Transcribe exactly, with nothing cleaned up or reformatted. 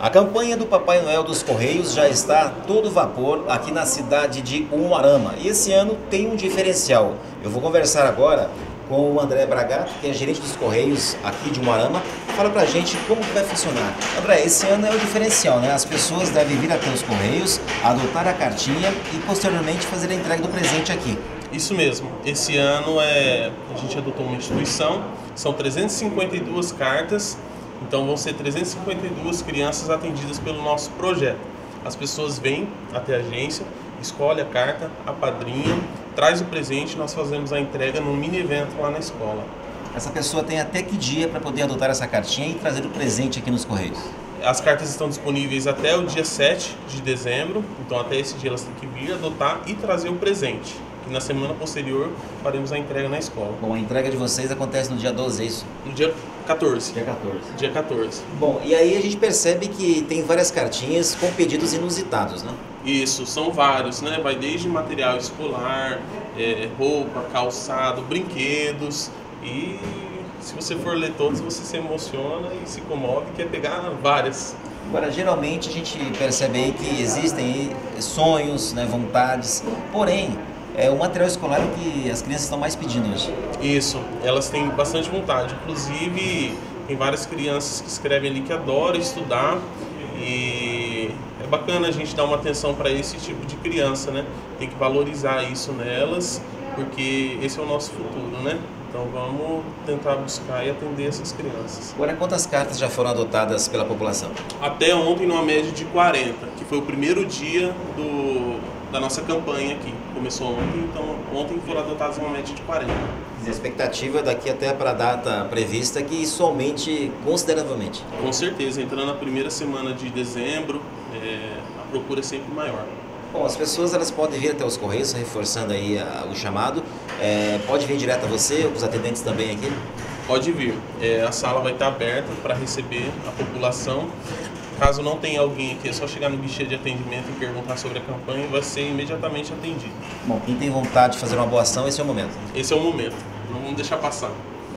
A campanha do Papai Noel dos Correios já está a todo vapor aqui na cidade de Umuarama. E esse ano tem um diferencial. Eu vou conversar agora com o André Bragato, que é gerente dos Correios aqui de Umuarama. Fala pra gente como que vai funcionar. André, esse ano é o diferencial, né? As pessoas devem vir até os Correios, adotar a cartinha e posteriormente fazer a entrega do presente aqui. Isso mesmo. Esse ano é, a gente adotou uma instituição, são trezentas e cinquenta e duas cartas. Então vão ser trezentas e cinquenta e duas crianças atendidas pelo nosso projeto. As pessoas vêm até a agência, escolhem a carta, a padrinha, traz o presente, nós fazemos a entrega num mini evento lá na escola. Essa pessoa tem até que dia para poder adotar essa cartinha e trazer o presente aqui nos Correios? As cartas estão disponíveis até o dia sete de dezembro, então até esse dia elas têm que vir, adotar e trazer o presente. E na semana posterior faremos a entrega na escola. Bom, a entrega de vocês acontece no dia doze, é isso? No dia quatorze. Dia quatorze. Dia quatorze. Bom, e aí a gente percebe que tem várias cartinhas com pedidos inusitados, né? Isso, são vários, né? Vai desde material escolar, é, roupa, calçado, brinquedos. E se você for ler todos, você se emociona e se comove, quer pegar várias. Agora, geralmente a gente percebe aí que existem aí sonhos, né, vontades, porém, é o material escolar é o que as crianças estão mais pedindo hoje. Isso, elas têm bastante vontade. Inclusive, tem várias crianças que escrevem ali que adoram estudar e é bacana a gente dar uma atenção para esse tipo de criança, né? Tem que valorizar isso nelas, porque esse é o nosso futuro, né? Então vamos tentar buscar e atender essas crianças. Agora, quantas cartas já foram adotadas pela população? Até ontem, numa média de quarenta, que foi o primeiro dia do, da nossa campanha aqui. Começou ontem, então ontem foram adotadas uma média de quarenta. A expectativa daqui até para a data prevista é que isso aumente consideravelmente. Com certeza, entrando na primeira semana de dezembro, é, a procura é sempre maior. Bom, as pessoas elas podem vir até os Correios, reforçando aí a, o chamado. É, pode vir direto a você, os atendentes também aqui? Pode vir. É, a sala vai estar aberta para receber a população. Caso não tenha alguém aqui, é só chegar no guichê de atendimento e perguntar sobre a campanha e vai ser imediatamente atendido. Bom, quem tem vontade de fazer uma boa ação, esse é o momento. Esse é o momento. Não vamos deixar passar.